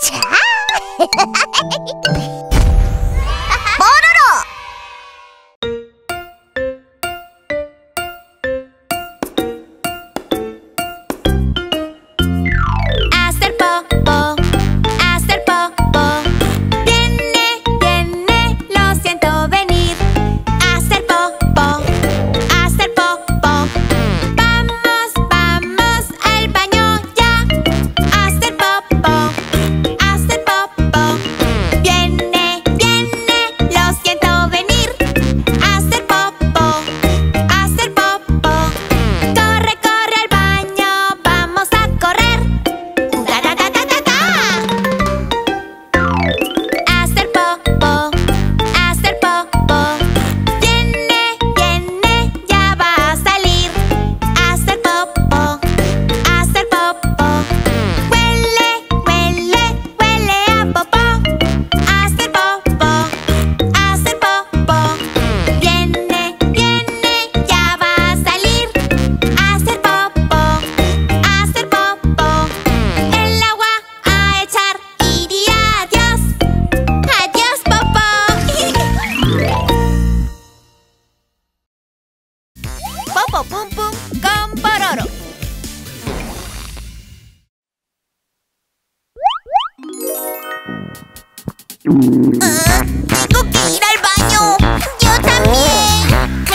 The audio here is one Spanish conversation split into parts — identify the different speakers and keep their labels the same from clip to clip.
Speaker 1: 자! 뽀로로!
Speaker 2: Hacer popó, hacer popó. Viene, viene, lo siento venir. Hacer popó, hacer popó. Vamos, vamos al baño ya. Hacer popó, hacer popó. Viene, viene, lo siento venir. Hacer popó, hacer popó. Corre, corre al baño, vamos a correr. Hacer popó, hacer popó. Viene, viene, ya va a salir. Hacer popó, hacer popó. Huele, huele, huele a popó. Hacer popó, hacer popó. Viene, viene, ya va a salir. Hacer popó, hacer popó. El agua a echar y di adiós. Adiós, popó. Popo pum pum con Pororo.
Speaker 1: Tengo que ir al baño. Yo también.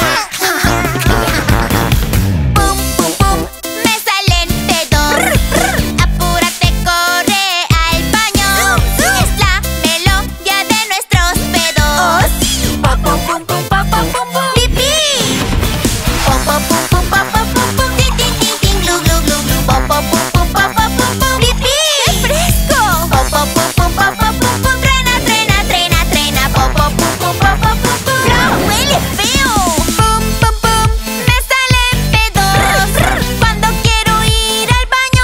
Speaker 2: Pum pum pum, me salen pedos. Apúrate, corre al baño. Es la melodía de nuestros pedos. Pum pum pum pum pum pum pum pum. Pipí. Pum pum pum pum pum pum pum pum. Tin tin tin tin glu glu glu glu. Pum pum pum pum pum pum pum pum. Pipí. ¡Qué fresco! Pum pum pum pum pum pum pum pum. Trena, trena, trena, trena. Pum pum pum pum pum pum pum pum. ¡No, huele feo! Pum pum pum, me salen pedos cuando quiero ir al baño.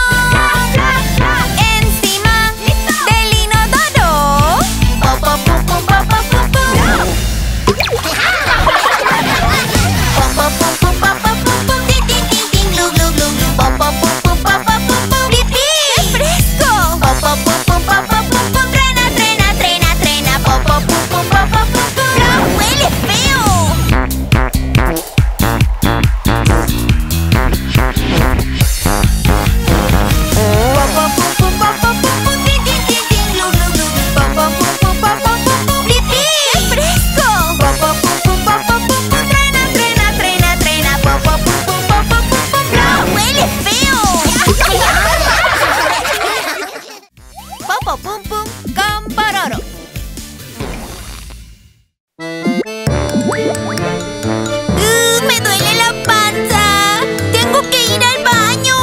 Speaker 2: Encima del inodoro. Pum pum pum pum pum pum pum pum. Pum pum pum pum pum pum pum pum. Tin tin tin tin glu glu glu glu. Pum pum pum pum pum pum pum pum. Pipí. ¡Qué fresco! Pum pum pum pum pum pum pum pum. Trena, trena, trena, trena. Pum pum pum pum pum pum pum pum. ¡No, huele feo! Pum pum pum pum pum pum pum pum. Tin tin tin tin glu glu glu glu. Pum pum pum pum pum pum pum pum. Pipí. ¡Qué fresco! Pum pum pum pum pum pum pum pum. Trena, trena, trena, trena. Pum pum pum pum pum pum pum pum. ¡No, huele feo! Popo pum pum con Pororo. Me duele la panza. Tengo que ir al baño.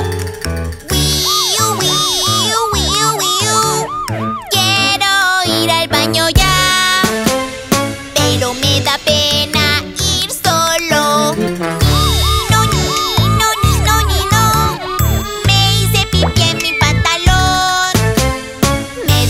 Speaker 2: Wiu, wiu, wiu, wiu. Quiero ir al baño ya, pero me da pena ir solo. No, no, no, no. Me hice pipí en mi pantalón. Me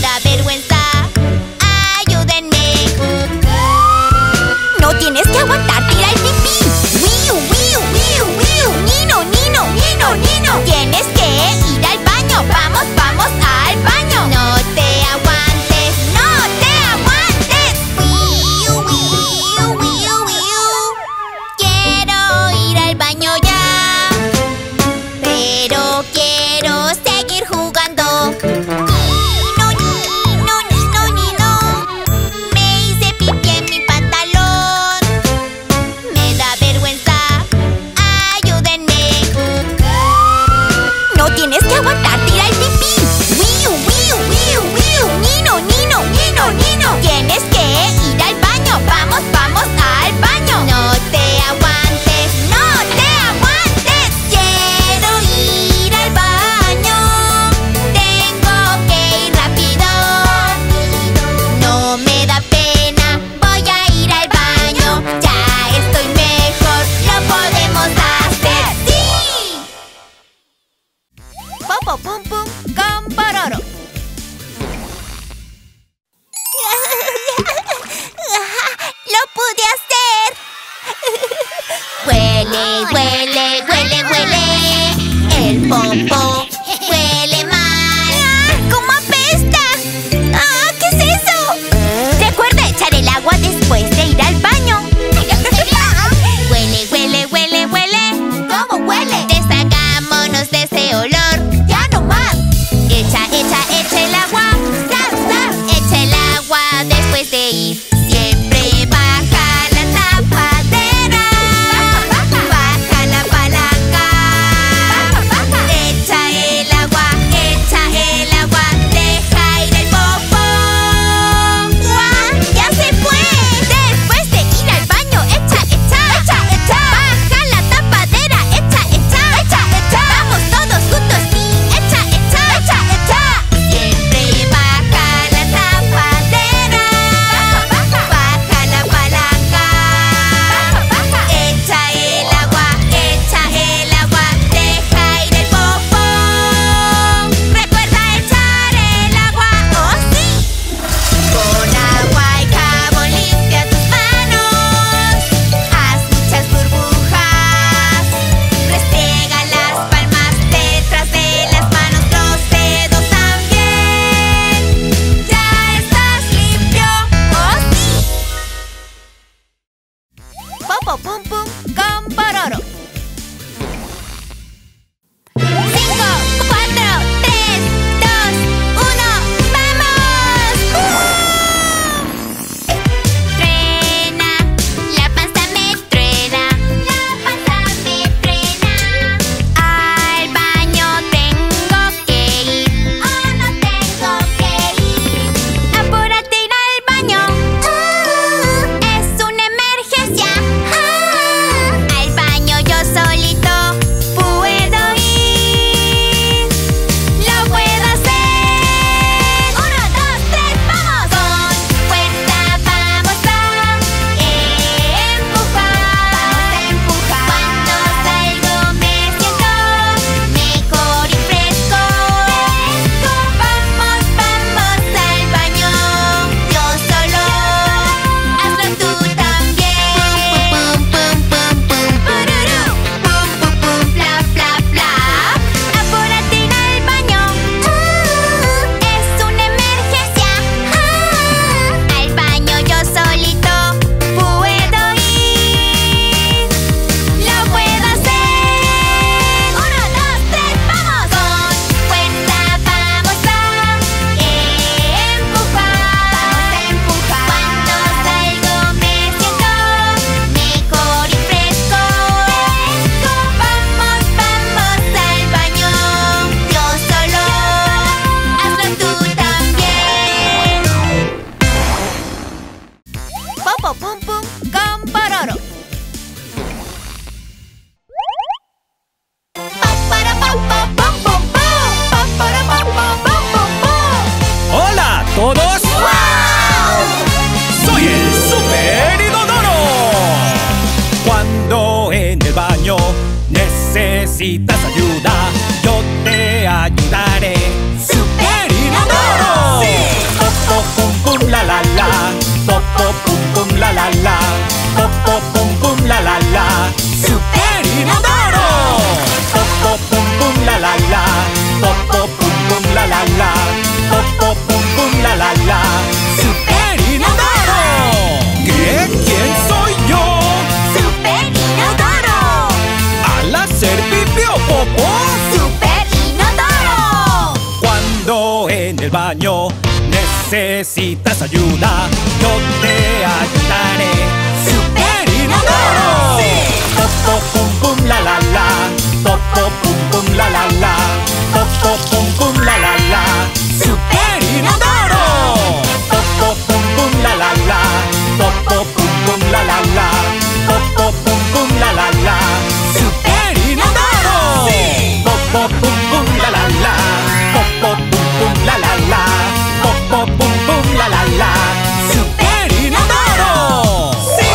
Speaker 3: el baño. Necesitas ayuda, yo te ayudaré. ¡Super Inodoro! ¡Sí! Popo pum pum la la la, popo pum pum la la la, popo pum pum la la la. ¡Super Inodoro! Popo pum pum la la la, popo pum pum la la la, popo pum pum la la la. ¡Super Inodoro! ¡Sí! Popo pum pum la la la, popo pum pum la la la, popo pum pum la la la. ¡Super Inodoro! ¡Sí!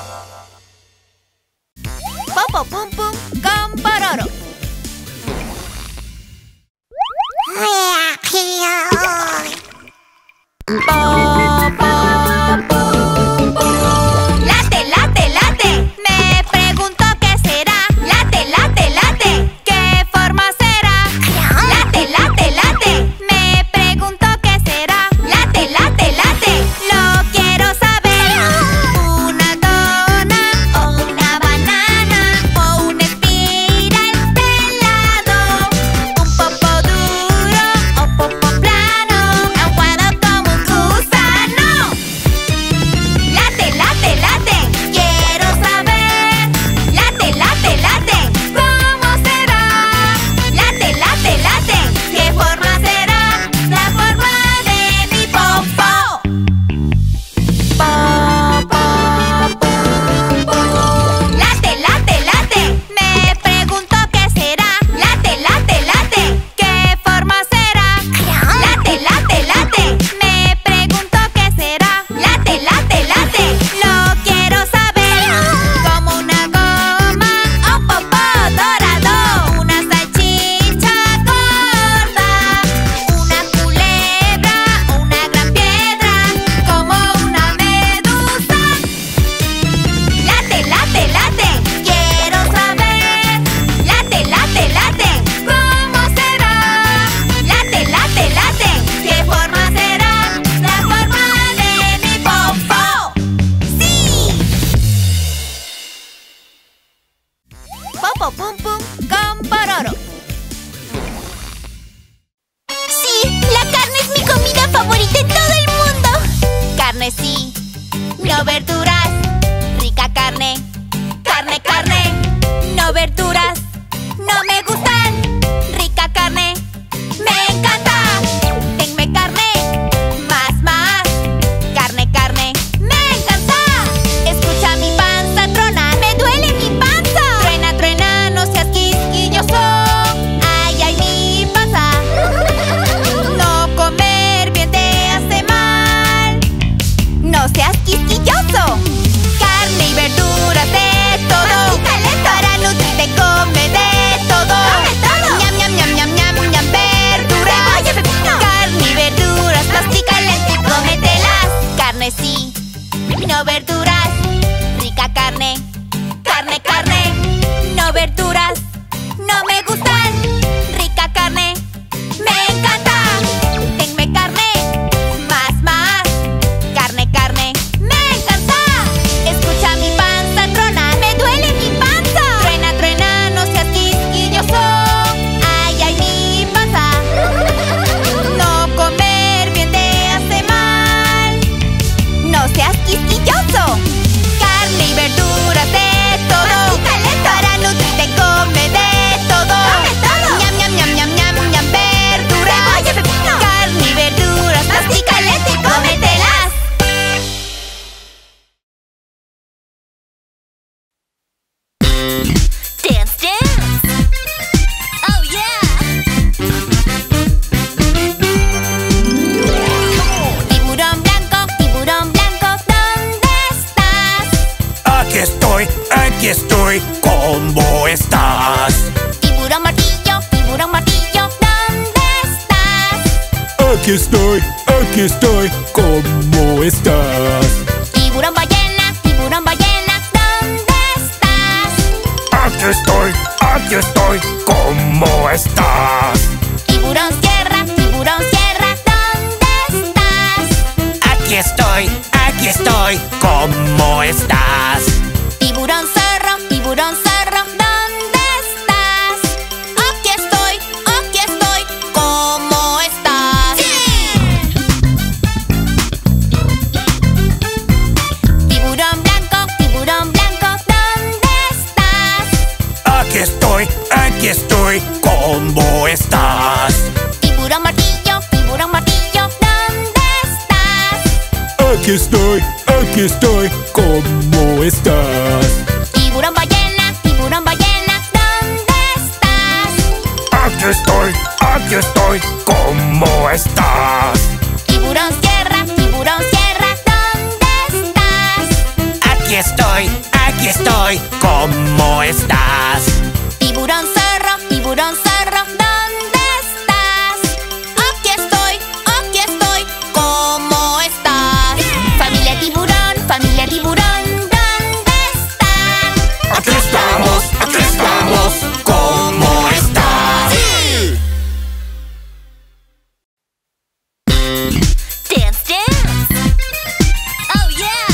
Speaker 2: Popo pum pum con Pororo. Late, late, late. Me pregunto qué será. Late, late, late. ¿Qué forma será? Late, late, late. Me pregunto qué será. Late, late, late. Lo quiero saber. Una dona o una banana o una espiral de helado. Un popo duro o popo plano, aguado como un gusano. Late, late, late. Quiero saber. Late, late, late. ¿Cómo será? Late, late, late. ¿Qué forma será? La forma de mi popo. Late, late, late. Me pregunto qué será. Late, late, late. ¿Qué forma será? Late, late, late. Me pregunto qué será. Late, late, late. Lo quiero saber. Como una goma o popo dorado. Una salchicha gorda. Una culebra o una gran piedra. Como una medusa. Late, late, late. Quiero saber. Late, late, late. ¿Cómo será? Late, late, late. ¿Qué forma será? La forma de mi popo. ¡Sí! Popo pum pum con Pororo. Sí, la carne es mi comida favorita en todo el mundo. Carne sí, no verduras. Rica carne, carne, carne. No verduras, no me gustan. Rica carne, me encanta. Denme carne, más, más. Carne, carne, me encanta. Escucha mi panza tronar, me duele mi panza. Truena, truena, no seas quisquilloso. Ay, ay, mi panza. No comer bien te hace mal. No seas quisquilloso. Carne y verduras de todo. Para nutrirte come de todo. Ñam, ñam, ñam, ñam, ñam, ñam, verduras. Carne y verduras, mastica lento y cómetelas. Carne sí, no verduras. Rica carne, carne, carne. No verduras, no me gustan. Rica carne, me encanta. Denme carne, más, más. Carne, carne, me encanta. Escucha mi panza tronar, me duele mi panza. Truena, truena, no seas quisquilloso. Ay, ay, mi panza. No comer bien te hace mal. No seas quisquilloso. Carne y verduras de todo. Para nutrirte come de todo. Ñam, ñam, ñam, ñam, ñam, ñam, verduras. Carne y verduras, mastica lento y cómetelas. Dance, dance. Oh yeah. Tiburón blanco, ¿dónde estás?
Speaker 3: Aquí estoy, ¿cómo estás?
Speaker 2: Tiburón martillo, ¿dónde estás?
Speaker 3: Aquí estoy, ¿cómo estás?
Speaker 2: Tiburón ballena, ¿dónde estás?
Speaker 3: Aquí estoy, ¿cómo estás?
Speaker 2: Tiburón sierra, ¿dónde estás?
Speaker 3: Aquí estoy, ¿cómo estás?
Speaker 2: Tiburón zorro, ¿dónde estás? Aquí estoy, ¿cómo estás? ¡Sí!
Speaker 3: aquí estoy, ¿cómo estás?
Speaker 2: Tiburón ballena, ¿dónde estás?
Speaker 3: Aquí estoy, ¿cómo estás?
Speaker 2: Tiburón sierra, ¿dónde estás?
Speaker 3: Aquí estoy, ¿cómo estás?
Speaker 2: Tiburón zorro, ¿dónde estás? Aquí estoy, ¿cómo estás? Familia tiburón, ¿dónde están?
Speaker 3: Aquí estamos, ¿cómo estás?
Speaker 2: Dance, dance. Oh yeah.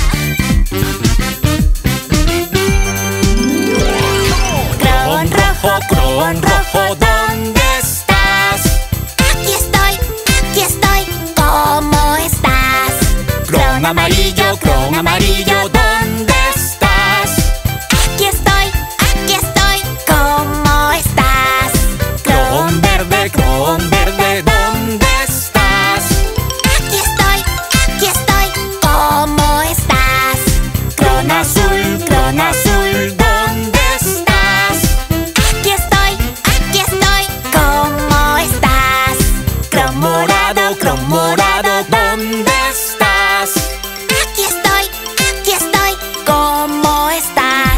Speaker 2: Crown rojo,
Speaker 3: ¿dónde estás?
Speaker 2: aquí estoy, ¿cómo estás?
Speaker 3: Cron amarillo, ¿dónde estás?
Speaker 2: Aquí estoy, ¿cómo estás?
Speaker 3: Cron verde, ¿dónde estás?
Speaker 2: Aquí estoy, ¿cómo estás?
Speaker 3: Cron azul, ¿dónde estás?
Speaker 2: Aquí estoy, ¿cómo estás?
Speaker 3: Cron morado, ¿dónde estás?
Speaker 2: Aquí estoy, ¿cómo estás?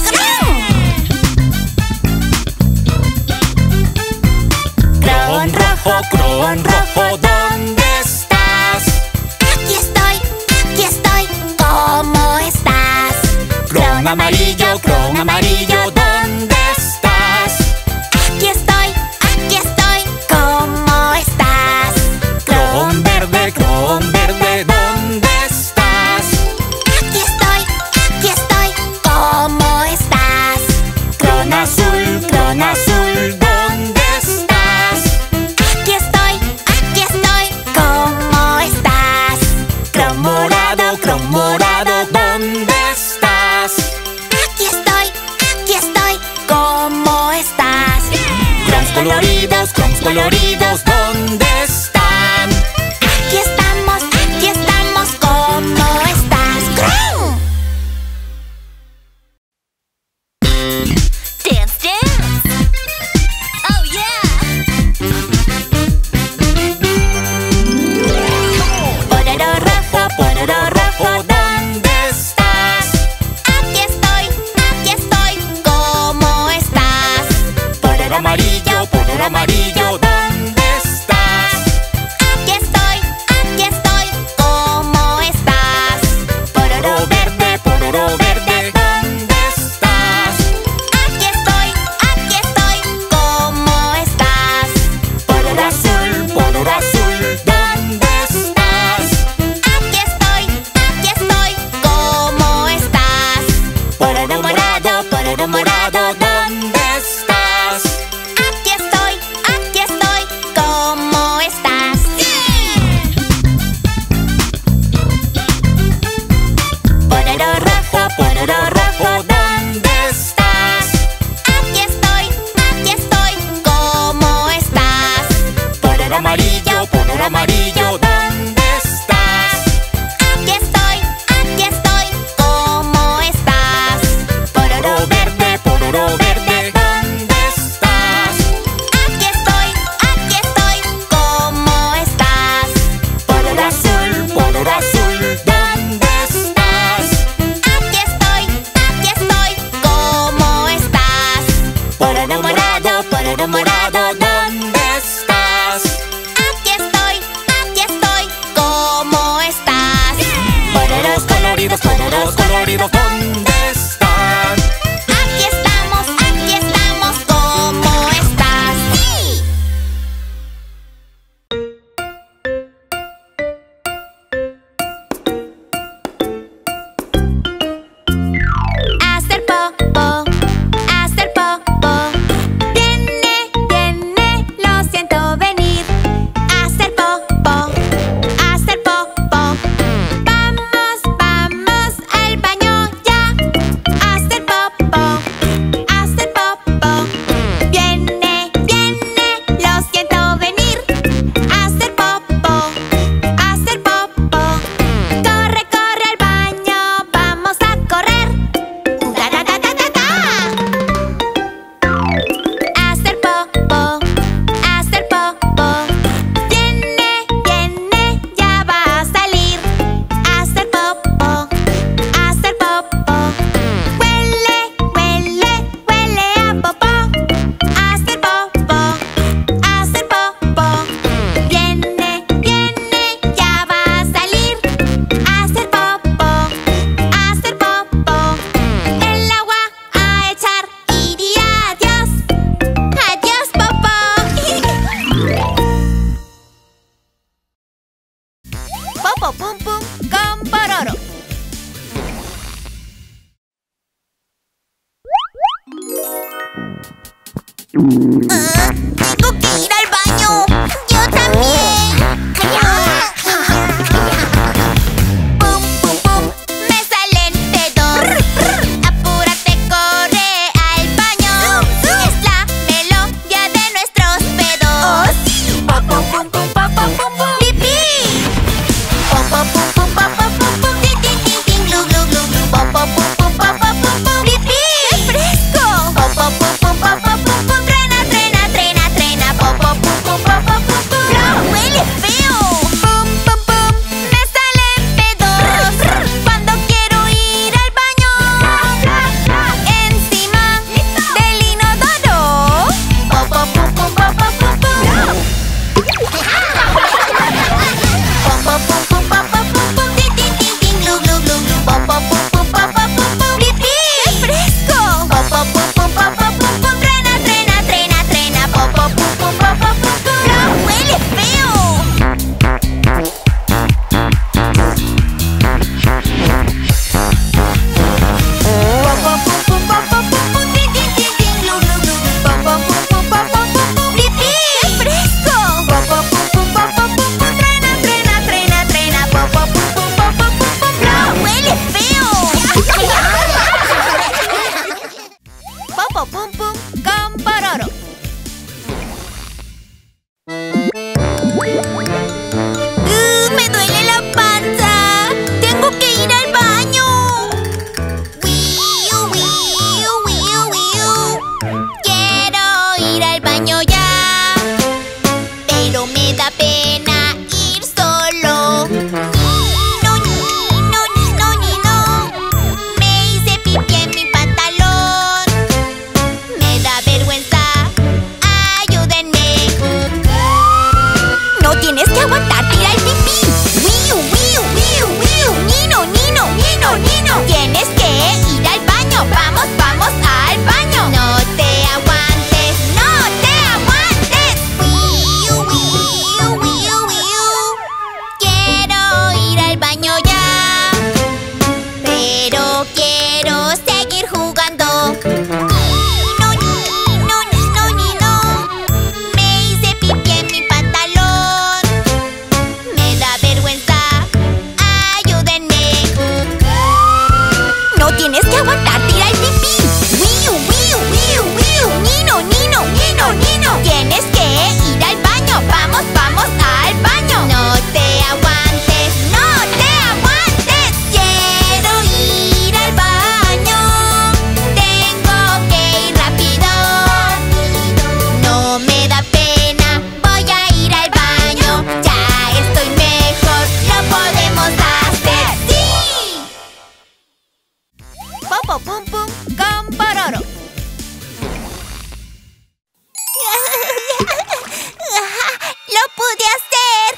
Speaker 3: Cron rojo, ¿dónde estás?
Speaker 2: Aquí estoy, ¿cómo estás?
Speaker 3: Cron amarillo, ¿dónde estás?
Speaker 2: Aquí estoy, ¿cómo estás?
Speaker 3: Cron verde,
Speaker 2: Popo Pum Pum con Pororo.
Speaker 1: Tengo que ir al baño. Yo también.
Speaker 2: Pum pum pum, me salen pedos. Apúrate, corre al baño. Es la melodía de nuestros pedos. Popo pum pum, popo pum pum, pipí. Popo pum pum, popo pum pum, tin tin tin tin, glu glu glu glu. Popo pum pum, popo pum pum, pipí. ¡Qué fresco! Popo pum pum, popo pum pum, trena trena trena trena. Popo pum pum, popo pum pum. ¡No, huele feo! Pum pum pum, me salen pedos cuando quiero ir al baño. Encima del inodoro. Popo pum pum, popo pum pum. Popo pum pum, popo pum pum, tin tin tin tin, glu glu glu glu. Popo pum pum, popo pum pum, pipí. ¡Qué fresco! Popo pum pum, popo pum pum, trena trena trena trena. Popo pum pum, popo pum pum. ¡No, huele feo! Popo pum pum, popo pum pum, tin tin tin tin, glu glu glu glu. Popo pum pum, popo pum pum, pipí. ¡Qué fresco! Popo pum pum, popo pum pum, trena trena trena trena. Popo pum pum, popo pum pum. ¡No, huele feo! Popo Pum Pum con Pororo. Me duele la panza. Tengo que ir al baño. Wiu, wiu, wiu, wiu. Quiero ir al baño ya, pero me da pena ir solo. Ni no, ni no, ni no. Me hice pipí en mi pantalón. Me da vergüenza. Ayúdenme. No tienes que aguantarte ir al pipí. Wiu, wiu, wiu, wiu. Nino, nino, nino, nino. Tienes que ir al baño. Vamos, vamos al baño. No te aguantes, no te aguantes. Wiu, wiu, wiu, wiu. Quiero ir al baño ya, pero quiero seguir jugando. Nino, nino, nino, nino. Me hice pipí en mi pantalón. Me da vergüenza. Ayúdenme. No tienes que aguantarte ir al pipí. Wiu, wiu, wiu, wiu. Nino, nino, nino, nino. Tienes que ir al baño. Vamos, vamos al baño. No te aguantes, no te aguantes. Quiero ir al baño. Tengo que ir rápido. No me da pena. Voy a ir al baño. Ya estoy mejor. Lo podemos hacer. ¡Sí! Popo Pum Pum con Pororo. ¡Lo pude hacer!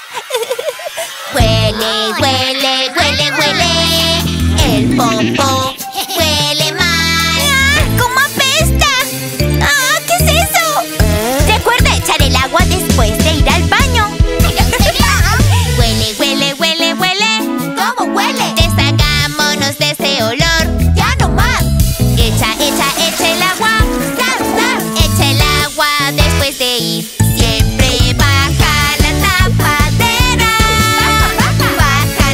Speaker 2: Huele, huele, huele, huele. El popo huele mal. ¡Cómo apesta! ¡Ah! ¿Qué es eso? Recuerda echar el agua después de ir al baño. Huele, huele, huele, huele. ¿Cómo huele? Deshagámonos de ese olor. ¡Ya no más! Echa, echa, echa el agua. ¡Zap, zap! Echa el agua después de ir. Siempre baja la tapadera. Baja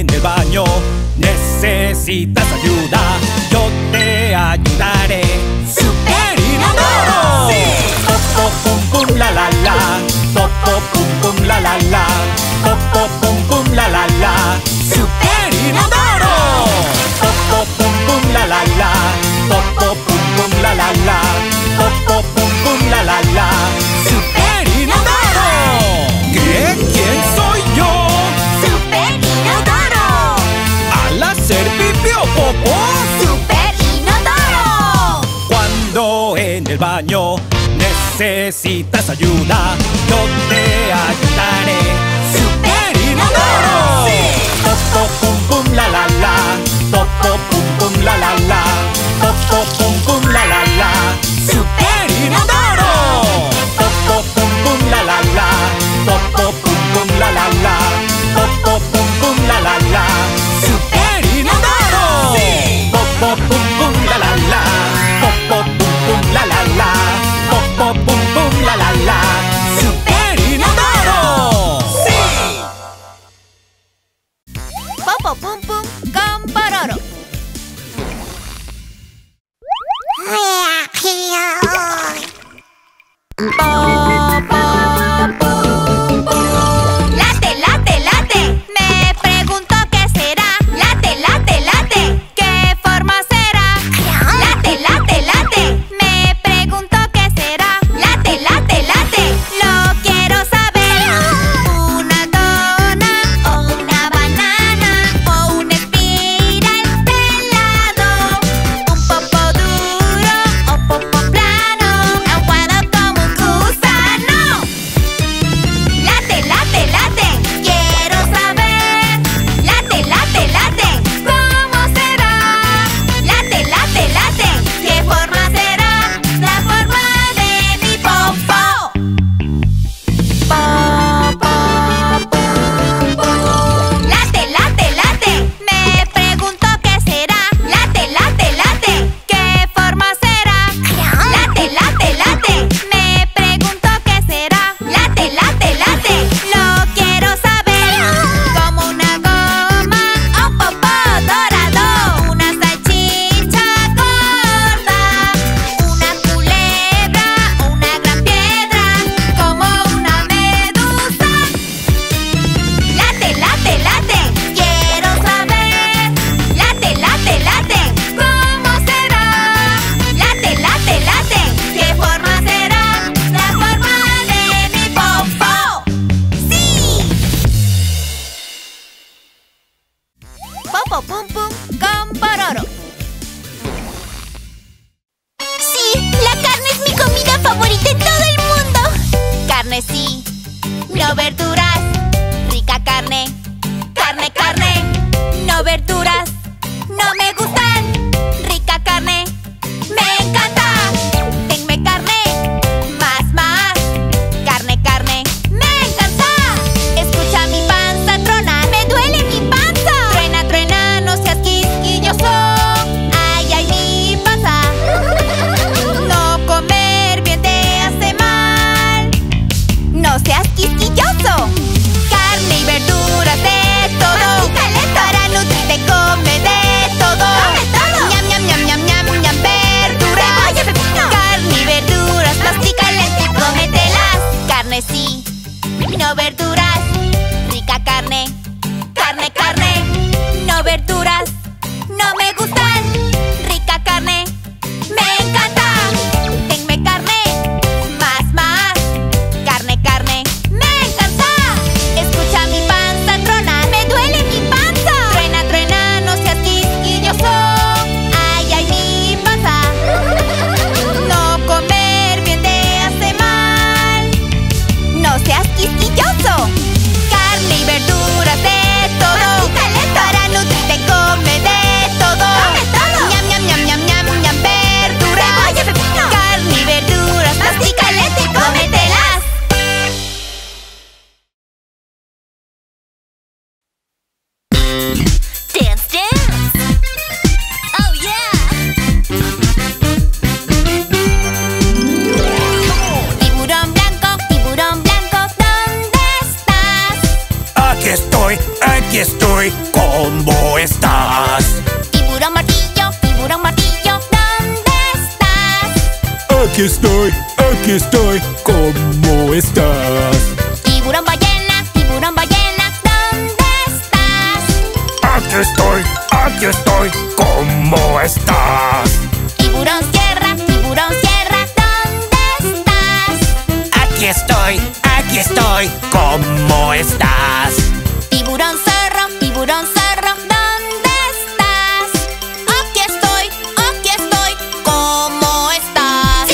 Speaker 3: en el baño necesitas ayuda, yo te ayudaré. ¡Super Inodoro! ¡Sí! Popo pum pum la la la, popo pum pum la la la, popo pum pum la la la. ¡Super Inodoro! Popo pum pum la la la, popo pum pum la la la, popo pum pum la la la. ¡Super Inodoro! ¿Qué? ¿Quién soy yo?
Speaker 2: ¡Super Inodoro!
Speaker 3: Al hacer pipí o popó,
Speaker 2: ¡Super Inodoro!
Speaker 3: cuando en el baño necesitas ayuda, yo te ayudaré. ¡Super Inodoro! ¡Sí! Popo pum pum la la la, popo pum pum la la la, popo pum pum la la la. ¡Super Inodoro! Popo pum pum la la la, popo pum pum la la la, popo pum pum la la la. ¡Super Inodoro! ¡Sí! Popo pum pum la la la, popo pum pum la la la, popo pum pum la la la. ¡Super Inodoro! ¡Sí!
Speaker 2: Popo pum pum con Pororo. Late, late, late. Me pregunto qué será. Late, late, late. ¿Qué forma será? Late, late, late. Me pregunto qué será. Late, late, late. Lo quiero saber. Una dona o una banana o una espiral de helado. Un popo duro o popo plano, aguado como un gusano. Late, late, late, quiero saber. Late, late, late, ¿cómo será? Late, late, late, ¿qué forma será? La forma de mi popo. Late, late, late, me pregunto qué será. Late, late, late, ¿qué forma será? Late, late, late, me pregunto qué será. Late, late, late, lo quiero saber. Como una goma o popo dorado, una salchicha gorda, una culebra o una gran piedra, como una medusa. Late, late, late, quiero saber. Late, late, late, ¿cómo será? Late, late, late, ¿qué forma será? La forma de mi popo. ¡Sí! Popo pum pum con Pororo. Sí, la carne es mi comida favorita en todo el mundo. Carne sí, no verduras. Rica carne, carne, carne. No verduras, no me gustan. Rica carne, me encanta. Denme carne, más, más. Carne, carne, me encanta. Escucha mi panza tronar, me duele mi panza. Truena, truena, no seas quisquilloso. Ay, ay, mi panza. No comer bien te hace mal. No seas quisquilloso. Carne y verduras de todo, para nutrirte con
Speaker 3: ¿cómo estás?
Speaker 2: Tiburón martillo, ¿dónde estás?
Speaker 3: Aquí estoy, ¿cómo estás?
Speaker 2: Tiburón ballena, ¿dónde estás?
Speaker 3: Aquí estoy, ¿cómo estás?
Speaker 2: Tiburón sierra, ¿dónde estás?
Speaker 3: Aquí estoy, ¿cómo estás?
Speaker 2: Tiburón zorro, ¿dónde estás? Aquí estoy, ¿cómo estás?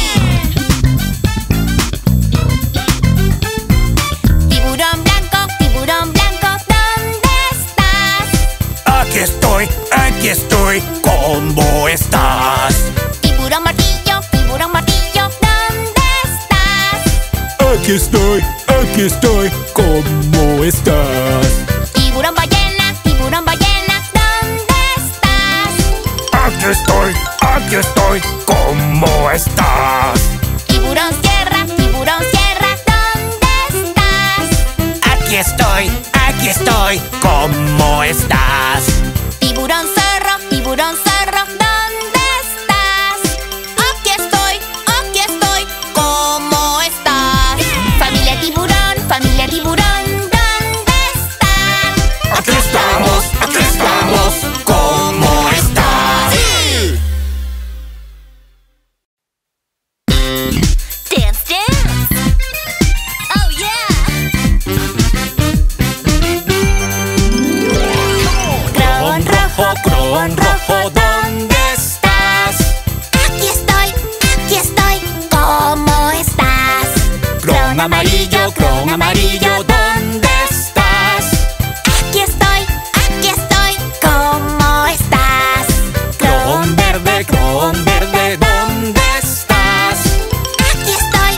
Speaker 2: Tiburón blanco, ¿dónde estás?
Speaker 3: Aquí estoy, ¿cómo estás?
Speaker 2: Tiburón martillo, ¿dónde estás?
Speaker 3: Aquí estoy, ¿cómo estás?
Speaker 2: Tiburón ballena, ¿dónde estás?
Speaker 3: Aquí estoy, ¿cómo estás?
Speaker 2: Tiburón sierra, ¿dónde estás?
Speaker 3: Aquí estoy, ¿cómo estás?
Speaker 2: Tiburón zorro, ¿dónde estás? Aquí estoy, ¿cómo estás? Familia tiburón, ¿dónde están?
Speaker 3: Aquí estamos, ¿cómo estás?
Speaker 2: Dance, dance. Oh yeah.
Speaker 3: Croón rojo, ¿dónde estás?
Speaker 2: Aquí estoy, ¿cómo estás?
Speaker 3: Croón amarillo, ¿dónde estás?
Speaker 2: Aquí estoy, ¿cómo estás?
Speaker 3: Croón verde, ¿dónde estás?
Speaker 2: Aquí estoy,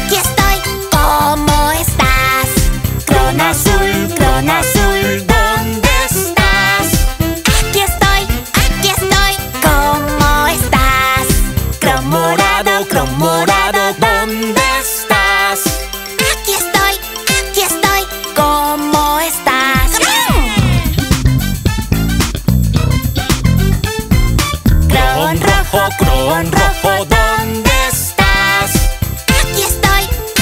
Speaker 2: ¿cómo estás?
Speaker 3: Croón azul, ¿dónde estás?
Speaker 2: Aquí estoy, ¿cómo estás?
Speaker 3: Croón morado, ¿dónde estás?
Speaker 2: Aquí estoy, ¿cómo estás?
Speaker 3: Croón rojo, ¿dónde estás?
Speaker 2: Aquí estoy,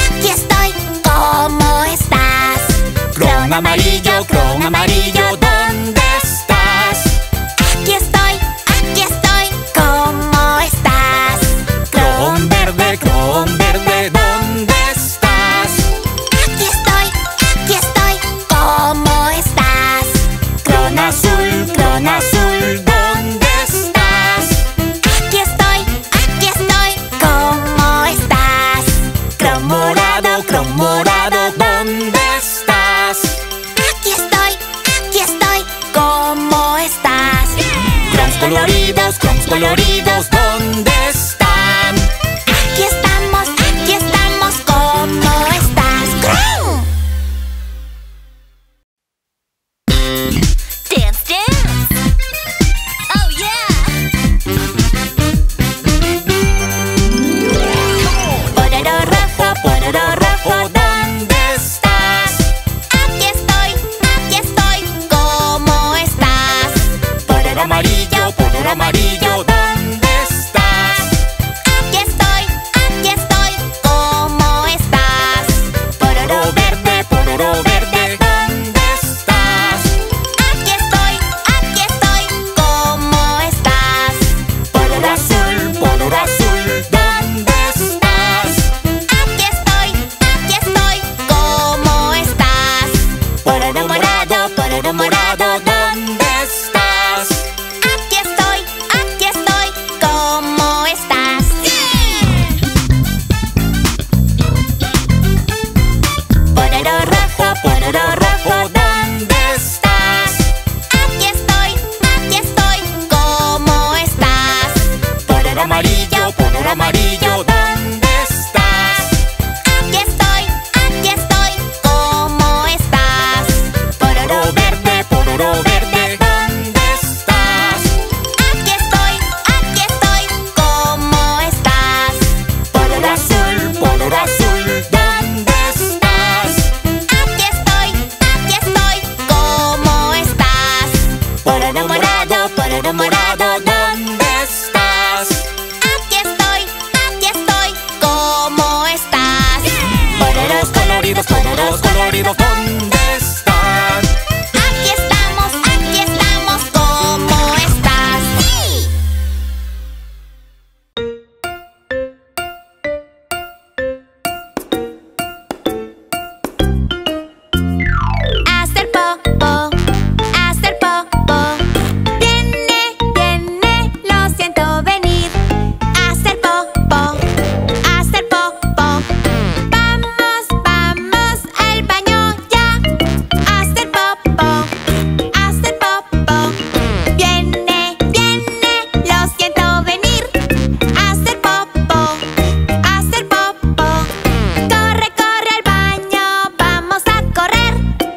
Speaker 2: ¿cómo estás?
Speaker 3: Croón amarillo, ¿dónde estás?
Speaker 2: Aquí estoy, ¿cómo estás?
Speaker 3: Croón verde, ¿dónde estás?
Speaker 2: Aquí estoy, ¿cómo estás?
Speaker 3: Croón azul, ¿dónde estás?
Speaker 2: Aquí estoy, ¿cómo estás?
Speaker 3: Croón morado, ¿dónde estás?
Speaker 2: Aquí estoy, ¿cómo estás?
Speaker 3: Crons coloridos, ¿dónde están?
Speaker 2: Aquí estamos, ¿cómo estás? Dance, dance. Oh yeah. Pororo rojo,
Speaker 3: ¿dónde estás?
Speaker 2: aquí estoy, ¿cómo estás?
Speaker 3: Pororo amarillo, ¿dónde estás?
Speaker 2: Aquí estoy, ¿cómo estás?
Speaker 3: Pororo verde, ¿dónde estás?
Speaker 2: Aquí estoy, ¿cómo estás?
Speaker 3: Pororo azul, ¿dónde estás?
Speaker 2: Aquí estoy, ¿cómo estás?
Speaker 3: Pororo morado, ¿dónde estás?
Speaker 2: Aquí estoy, ¿cómo estás? Pororo rojo,
Speaker 3: ¿dónde estás?
Speaker 2: aquí estoy, ¿cómo estás?
Speaker 3: Pororo amarillo, ¿dónde estás?
Speaker 2: Aquí estoy, ¿cómo estás?
Speaker 3: Pororo verde, Pororo morado, ¿dónde estás?
Speaker 2: Aquí estoy, ¿cómo estás?
Speaker 3: Pororos coloridos, ¿dónde están?
Speaker 2: Aquí estamos, ¿cómo estás? ¡Sí! Hacer popo, viene, lo siento venir. Hacer popo, vamos al baño ya. Hacer popo, viene, lo siento venir. Hacer popo, corre al baño, vamos a correr.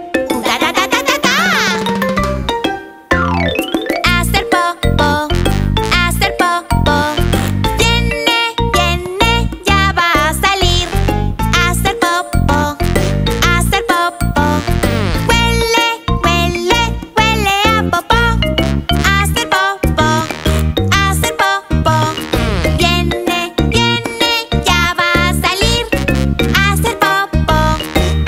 Speaker 2: Hacer popo, viene, ya va a salir. Hacer popo, huele a popó. Hacer popo, viene, ya va a salir. Hacer popo,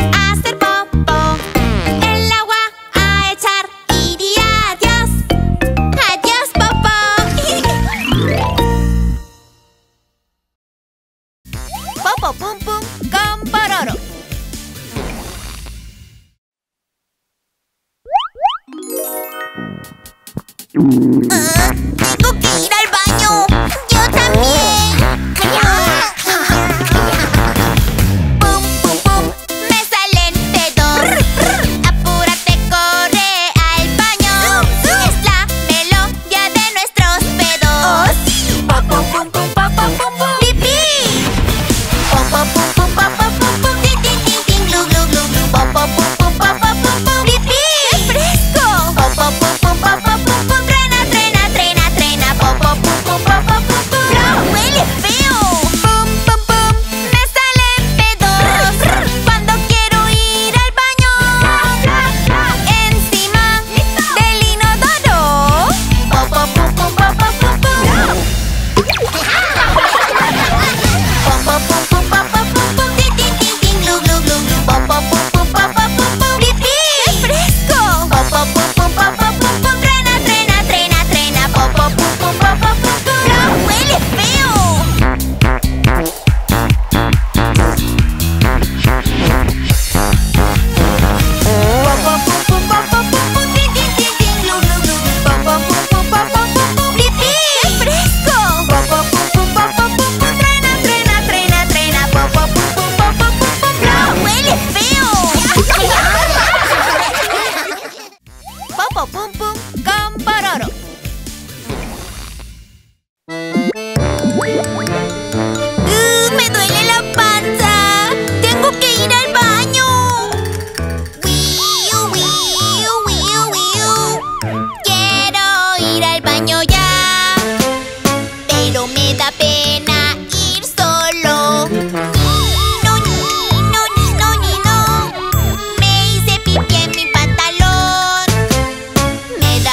Speaker 2: el agua a echar y di adiós. Adiós, Popo. Popo Pum Pum con Pororo. Tengo que ir al baño. Yo también. Pum, pum, pum, me salen pedos. Apúrate, corre al baño. Es la melodía de nuestros pedos. Pum, pum, pum, pipí. Pum, pum, pum, tin, tin, tin, tin, glu, glu, glu, glu. Pum, pum, pipí. ¡Qué fresco! Pum, trena, trena. ¡No, huele feo! Pum, me salen pedos cuando quiero ir al baño. Encima del inodoro. Tin, tin, tin, tin, glu, glu, glu, glu. ¡Pipí! ¡Qué fresco! Trena. ¡No, huele feo! Tin, tin, tin, tin, glu, glu, glu, glu. ¡Pipí! ¡Qué fresco! Trena. ¡No, huele feo! Popo Pum Pum con Pororo. Me duele la panza. Tengo que ir al baño. Quiero ir al baño ya, pero me da pena ir solo. No. Me hice pipí en mi pantalón. Me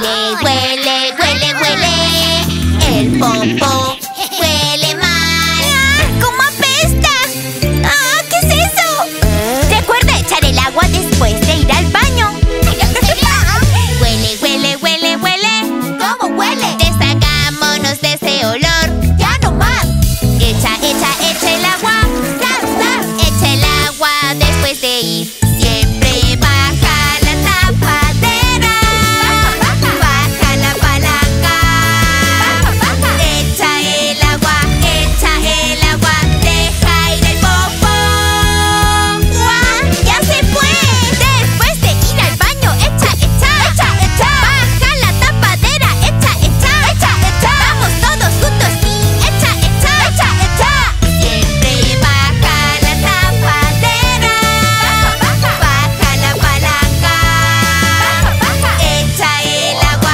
Speaker 2: Huele, huele, huele, huele. El popó huele mal.
Speaker 1: ¡Cómo apesta! ¡Ah! ¿Qué es eso?
Speaker 2: Recuerda echar el agua después de ir al baño. Huele, huele, huele, huele.
Speaker 1: ¿Cómo huele?
Speaker 2: Deshagámonos de ese olor.
Speaker 1: ¡Ya no más!
Speaker 2: Echa, echa, echa el agua. Echa el agua después de ir. Siempre baja la tapadera. Baja la palanca. Echa el agua, deja ir el popó.
Speaker 1: ¡Guau! ¡Ya se fue!
Speaker 2: Después de ir al baño, echa. Baja la tapadera, echa. Vamos todos juntos y echa. Siempre baja la tapadera. Baja la palanca. Echa el agua,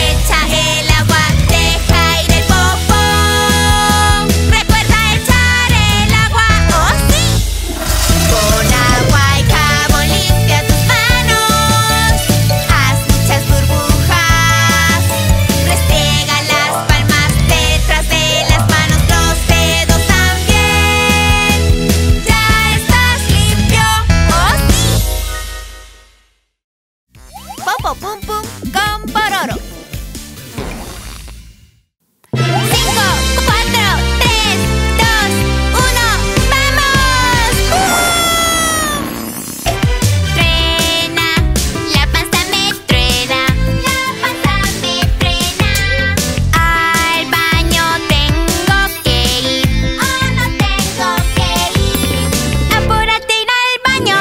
Speaker 2: deja ir el popó. Recuerda echar el agua, ¡oh sí! Con agua y jabón limpia tus manos. Haz muchas burbujas. Restriega las palmas detrás de las manos, los dedos también. Ya estás limpio, ¡oh sí! Popo pum pum con pororo. 5, 4, 3, 2, 1, ¡vamos! Truena, la panza me truena. Al baño tengo que ir.
Speaker 1: ¡Oh, no tengo que ir!
Speaker 2: Apúrate a ir al baño.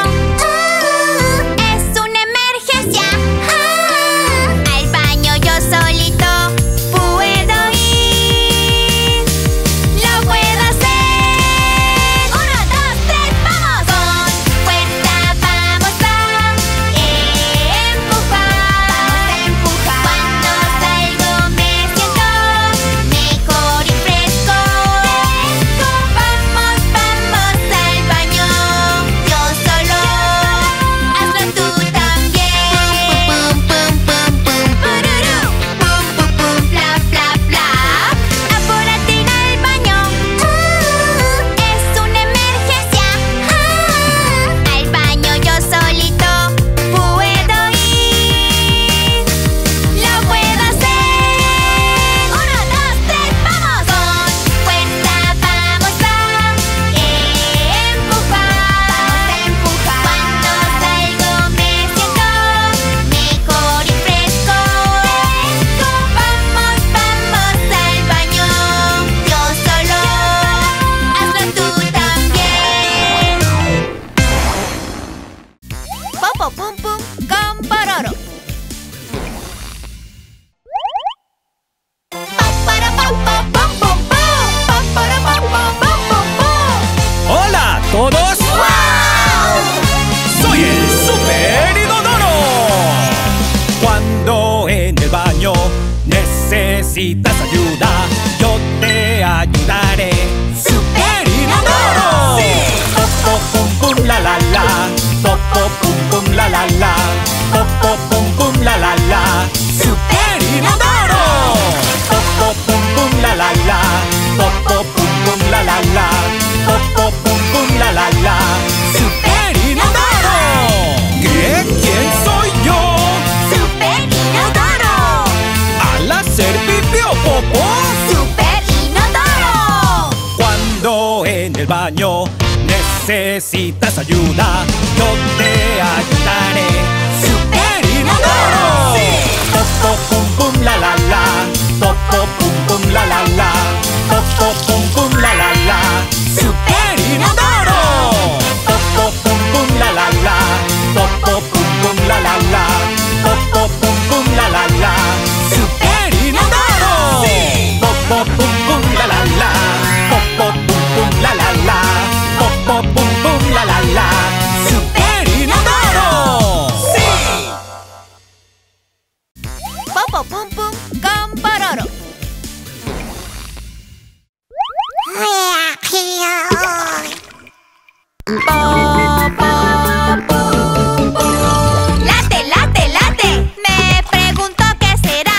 Speaker 2: Es una emergencia. Al baño yo solito puedo ir. Lo puedo hacer. 1, 2, 3, ¡vamos! Con fuerza vamos a empujar. Cuando salgo me siento mejor y fresco. Vamos al baño. Yo solo, hazlo tú también. Pum, pum, pum, pum, pururú. Pum, pum, pum, bla, bla, bla. Apúrate a ir al baño. Es una emergencia. Al baño yo solito puedo ir. Lo puedo hacer. 1, 2, 3, ¡vamos! Con fuerza vamos a empujar. Cuando salgo me siento mejor y fresco. Vamos al baño. Yo solo, hazlo tú también. Popo pum pum con pororo.
Speaker 3: ¡Hola a todos! ¡Soy el Super Inodoro! Cuando en el baño necesitas ayuda, yo te ayudaré. ¡Super Inodoro! Popo pum pum la la la. Popo pum pum la la la. Popo pum pum la la la. ¡Super Inodoro! Popo pum pum la la la. Popo pum pum la la la. Popo pum pum la la la. ¡Super Inodoro! ¿Qué? ¿Quién soy yo?
Speaker 2: Super Inodoro.
Speaker 3: Al hacer pipí o popó.
Speaker 2: Super Inodoro.
Speaker 3: Cuando en el baño necesitas ayuda, yo te ayudaré. ¡Super Inodoro! Popo pum pum la la la. Popo pum pum la la la. Popo pum pum la la la. ¡Super Inodoro! Popo pum pum la la la. Popo pum pum la la la. Popo pum pum la la la. ¡Super Inodoro! Popo pum pum la la la. Popo pum pum la la la. Popo pum pum la la la. ¡Super Inodoro!
Speaker 2: Popo pum pum con pororo. Late, late, late. Me pregunto qué será.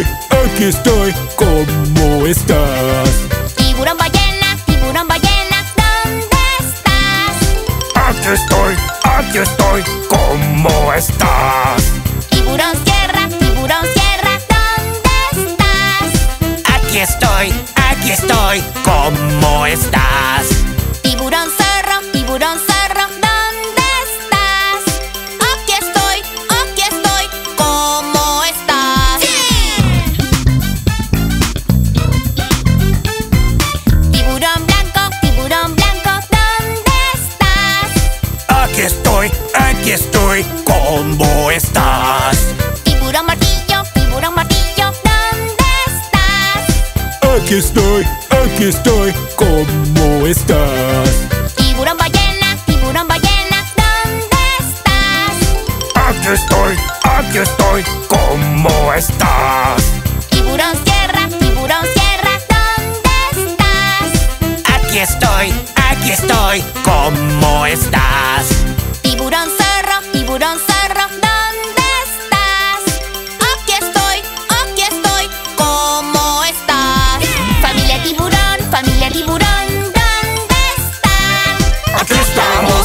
Speaker 3: aquí estoy, ¿cómo estás?
Speaker 2: Tiburón ballena, ¿dónde estás?
Speaker 3: Aquí estoy, ¿cómo estás?
Speaker 2: Tiburón sierra, ¿dónde estás?
Speaker 3: Aquí estoy, ¿cómo estás?
Speaker 2: Tiburón zorro, ¿dónde estás? Aquí estoy, ¿cómo estás? Tiburón blanco, ¿dónde estás?
Speaker 3: Aquí estoy, ¿cómo estás?
Speaker 2: Tiburón martillo, ¿dónde estás?
Speaker 3: Aquí estoy, ¿cómo estás?
Speaker 2: Tiburón ballena, ¿dónde estás?
Speaker 3: Aquí estoy, ¿cómo estás?
Speaker 2: Tiburón sierra, ¿dónde estás?
Speaker 3: Aquí estoy, ¿cómo estás?
Speaker 2: Tiburón zorro, ¿dónde estás? Aquí estoy, ¿cómo estás? Familia tiburón, ¿dónde están?
Speaker 3: Aquí estamos,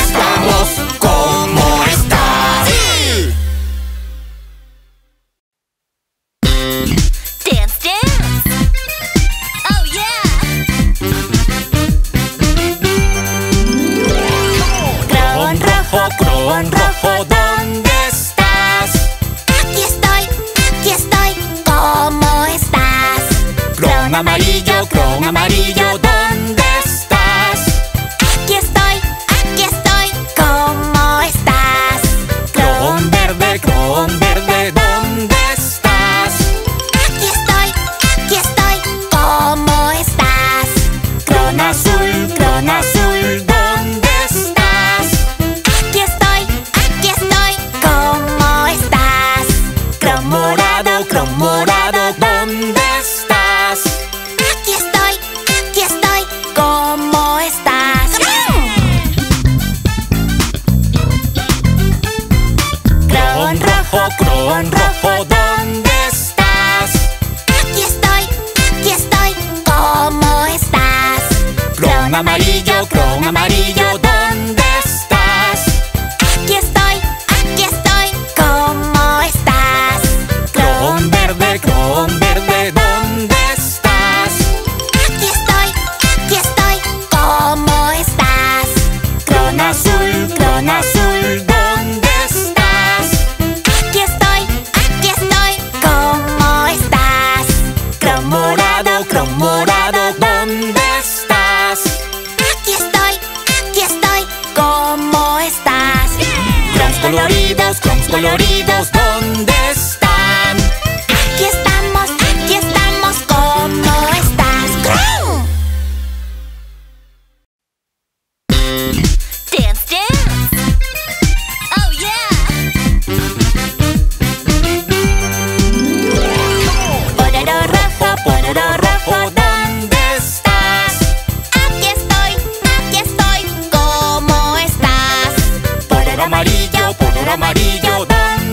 Speaker 3: ¿cómo estás?
Speaker 2: Dance, dance. Oh yeah. Crown rojo,
Speaker 3: ¿dónde estás?
Speaker 2: aquí estoy, ¿cómo estás?
Speaker 3: Crown amarillo, ¿dónde estás?
Speaker 2: Aquí estoy, ¿cómo estás?
Speaker 3: Crown verde, ¿dónde estás?
Speaker 2: Aquí estoy, ¿cómo estás?
Speaker 3: Crown azul, ¿dónde estás?
Speaker 2: Aquí estoy, ¿cómo estás?
Speaker 3: Crown morado, ¿dónde estás?
Speaker 2: Aquí estoy, ¿cómo estás?
Speaker 3: Crown rojo, ¿dónde estás?
Speaker 2: Aquí estoy, ¿cómo estás?
Speaker 3: Crown amarillo, ¿dónde estás?
Speaker 2: Aquí estoy, ¿cómo estás?
Speaker 3: Crown verde, ¿dónde estás?
Speaker 2: Aquí estoy, ¿cómo estás?
Speaker 3: Crown azul, ¿dónde estás?
Speaker 2: Aquí estoy, ¿cómo estás?
Speaker 3: Crown morado, ¿dónde estás?
Speaker 2: Aquí estoy, ¿cómo estás?
Speaker 3: Crowns coloridos, ¿dónde están?
Speaker 2: Aquí estamos, ¿cómo estás? Dance, dance. Oh yeah. Pororo rojo,
Speaker 3: ¿dónde estás?
Speaker 2: aquí estoy, ¿cómo estás?
Speaker 3: Pororo amarillo, ¿dónde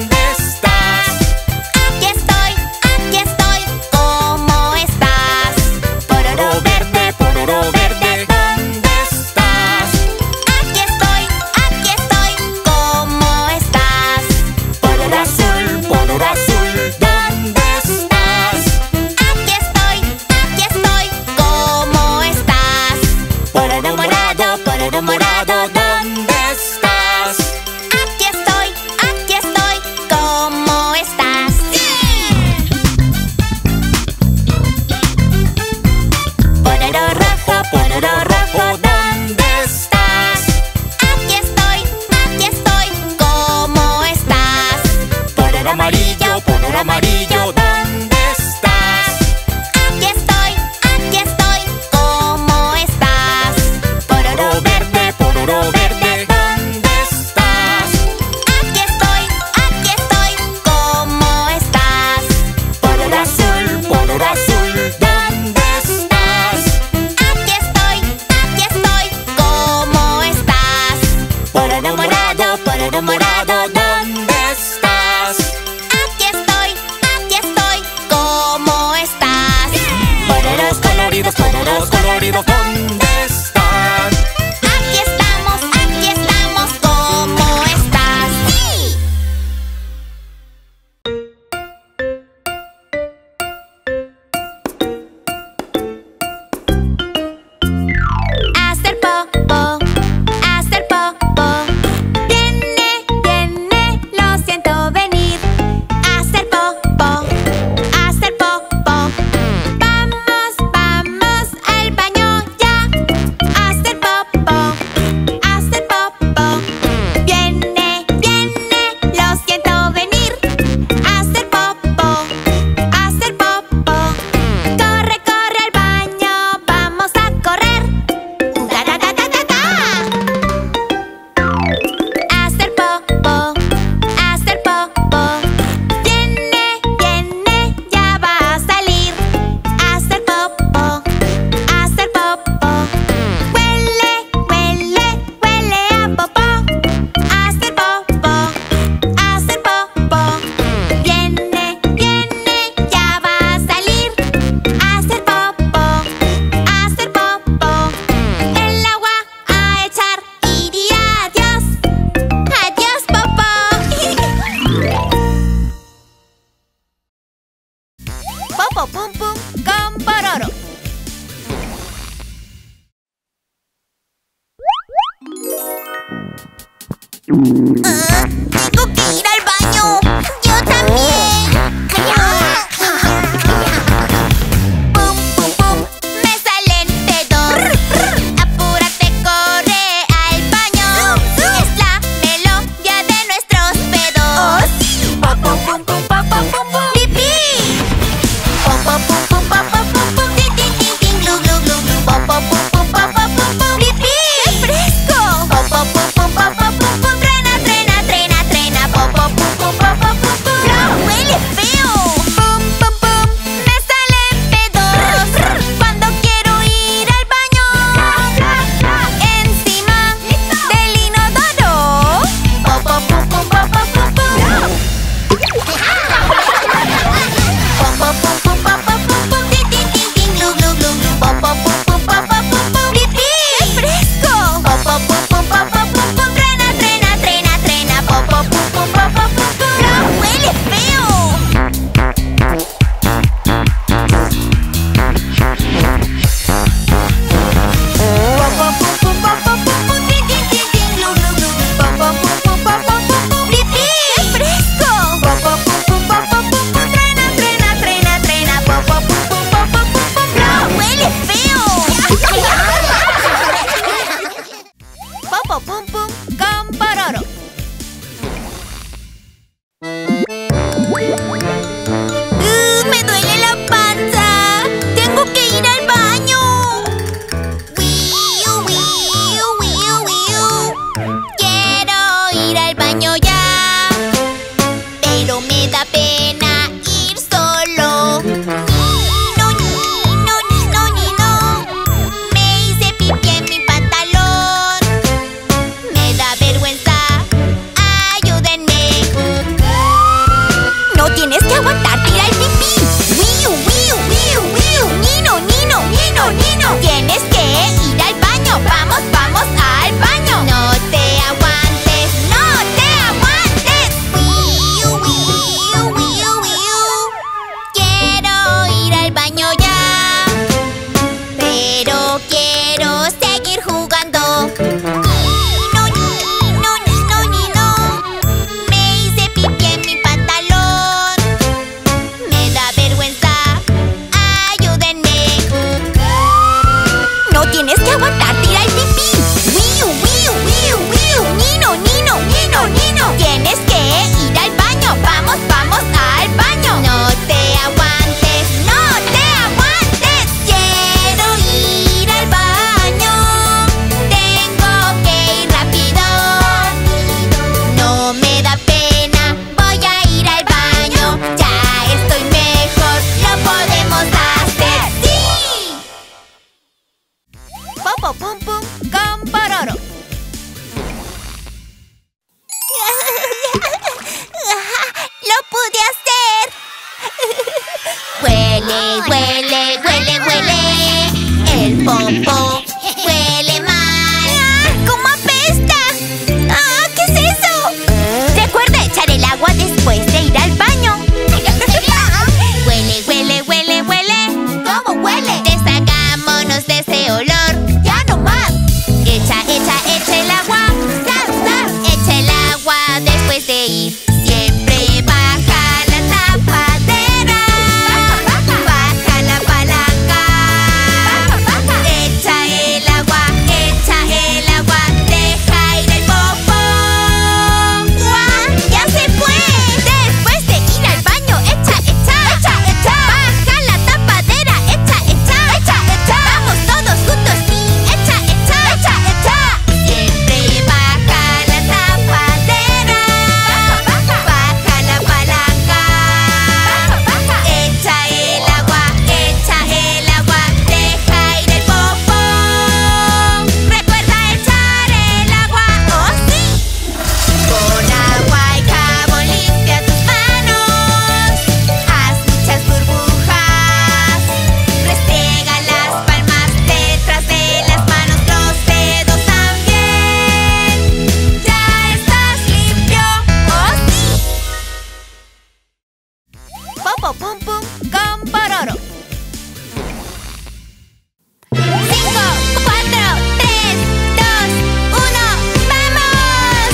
Speaker 2: Popo Pum Pum con Pororo.
Speaker 1: Tengo que ir al baño. Yo también.
Speaker 2: Pum pum pum, me salen pedos. Apúrate, corre al baño. Es la melodía de nuestros pedos. Pum pum pum pum pum pum pum. Pipí. Pum pum pum pum pum pum pum pum. Tin tin tin tin glu glu glu glu. Pum pum pum pum pum pum pum pum. Pipí. ¡Qué fresco! Pum pum pum pum pum pum pum pum. Trena trena trena trena. Pum pum pum pum pum pum pum pum.
Speaker 1: ¡No, huele feo!
Speaker 2: Pum pum pum, me salen pedos cuando quiero ir al baño. Encima del inodoro. Pum pum pum pum pum pum pum pum. Pum pum pum pum pum pum pum pum. Tin tin tin tin glu glu glu glu. Pum pum pum pum pum pum pum pum. Pipí. ¡Qué fresco! Pum pum pum pum pum pum pum pum. Trena trena trena trena. Pum pum pum pum pum pum pum pum.
Speaker 1: ¡No, huele feo!
Speaker 2: Pum pum con Pororo.
Speaker 1: Me duele la panza. Tengo que ir al baño. Wiu, wiu, wiu, wiu.
Speaker 2: Quiero ir al baño ya, pero me da pena ir solo.
Speaker 1: No, ni, no, ni, no, ni, no.
Speaker 2: Me hice pipí en mi pantalón. Me da vergüenza, ayúdenme.
Speaker 1: No tienes que aguantarte ir al pipí. Wiu, wiu, wiu, wiu. Nino, nino, nino, nino.
Speaker 2: Tienes que ir al baño. Vamos, vamos al baño. No te aguantes, no te aguantes.
Speaker 1: Wiu, wiu, wiu, wiu.
Speaker 2: Quiero ir al baño ya, pero quiero seguir jugando.
Speaker 1: No, ni, no, ni, no, ni, no.
Speaker 2: Me hice pipí en mi pantalón. Me da vergüenza, ayúdenme.
Speaker 1: No tienes que aguantarte ir al pipí. Wiu, wiu, wiu, wiu. Nino, nino, nino, nino.
Speaker 2: Tienes que ir al baño. Vamos, vamos al baño. No te aguantes, no te aguantes.
Speaker 1: Quiero ir al baño.
Speaker 2: Tengo que ir rápido. No me da pena, voy a ir al baño. Ya estoy mejor, lo podemos hacer. ¡Sí! Popo Pum Pum con Pororo.
Speaker 1: ¡Lo pude hacer!
Speaker 2: Huele, huele, huele, huele. El popo huele mal.
Speaker 1: ¡Cómo apesta! ¡Ah! ¿Qué es eso?
Speaker 2: Recuerda echar el agua después de ir al baño. Huele, huele, huele, huele.
Speaker 1: ¿Cómo huele?
Speaker 2: Deshagámonos de ese olor.
Speaker 1: ¡Ya no más!
Speaker 2: Echa, echa, echa el agua.
Speaker 1: ¡Zar, zar!
Speaker 2: Echa el agua después de ir. Siempre baja la tapadera. Baja la palanca.
Speaker 1: Baja, baja.
Speaker 2: Echa pororo. 5, 4, 3, 2, 1, ¡vamos!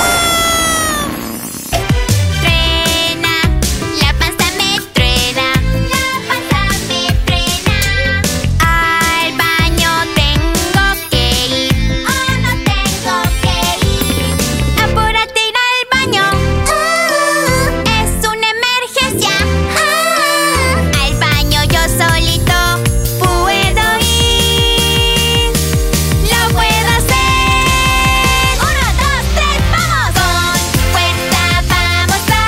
Speaker 2: Truena, la panza me truena. La panza me truena. Al baño tengo que ir. Oh, no tengo que ir. Apúrate ir al baño. Es una emergencia. Al baño yo solito puedo ir. Lo puedo hacer. 1, 2, 3, ¡vamos! Con fuerza vamos a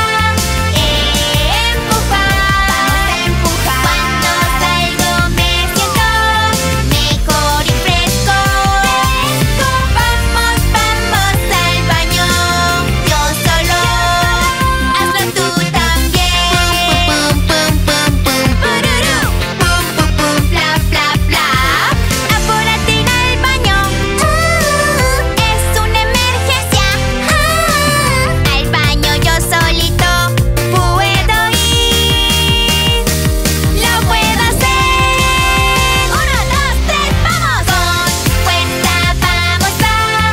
Speaker 2: empujar. Cuando salgo me siento mejor y fresco. Vamos, vamos al baño. Yo solo, hazlo tú también. Pum, pum, pum, pum, pururú. Pum, pum, pum, bla, bla, bla. Apúrate ir al baño. Es una emergencia. Al baño yo solito puedo ir. Lo puedo hacer. 1, 2, 3, ¡vamos! Con fuerza vamos a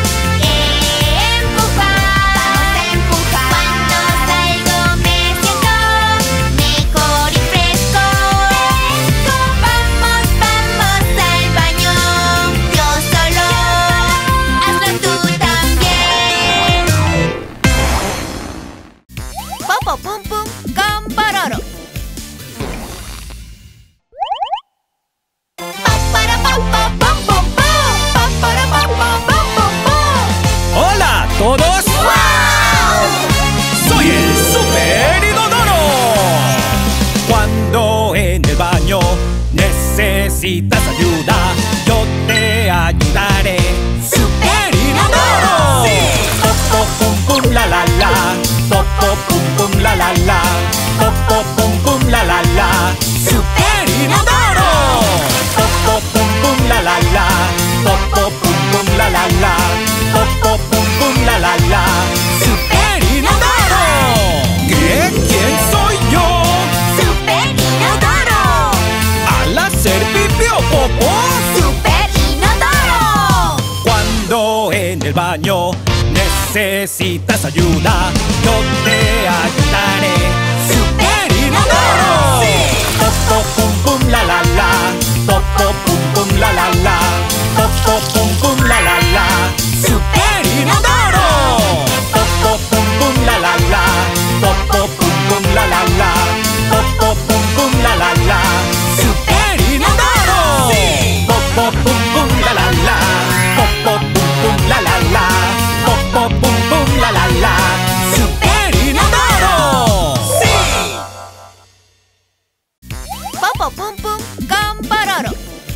Speaker 2: empujar. Cuando salgo me siento mejor y fresco. Vamos, vamos al baño. Yo solo, hazlo tú también. Popo pum pum con pororo. Para pum pum pum pum pum. Para pum pum pum pum pum.
Speaker 3: ¡Hola a todos!
Speaker 2: ¡Wow!
Speaker 3: ¡Soy el Super Inodoro! Cuando en el baño necesitas ayuda, yo te ayudaré. ¡Super Inodoro! Popo pum pum la la la. Popo pum pum la la la. Popo pum pum la la la. ¡Super Inodoro! Popo pum pum la la la. Popo pum pum la la la. Popo pum pum la la la. ¡Super Inodoro! ¿Qué? ¿Quién soy yo?
Speaker 2: Super Inodoro.
Speaker 3: ¿Al hacer pipí o popó?
Speaker 2: Super Inodoro.
Speaker 3: Cuando en el baño necesitas ayuda, yo te ayudaré. ¡Super Inodoro! Popo pum pum la la la. Popo pum pum la la la. Popo pum pum la la la. ¡Super Inodoro! Popo pum pum la la la. Popo pum pum la la la. Popo pum pum la la la. ¡Super Inodoro! Popo pum pum la la la. Popo pum pum la la la. Popo pum pum la la la. ¡Super Inodoro!
Speaker 2: Popo pum pum con pororo.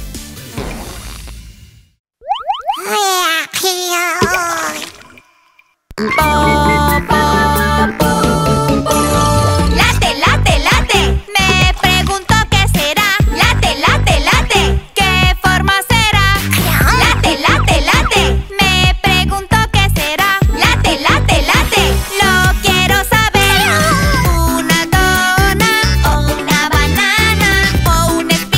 Speaker 2: Late, late, late. Me pregunto qué será. Late, late, late. ¿Qué forma será? Late, late, late. Me pregunto qué será. Late, late, late. Lo quiero saber. Una dona o una banana o un espinazo.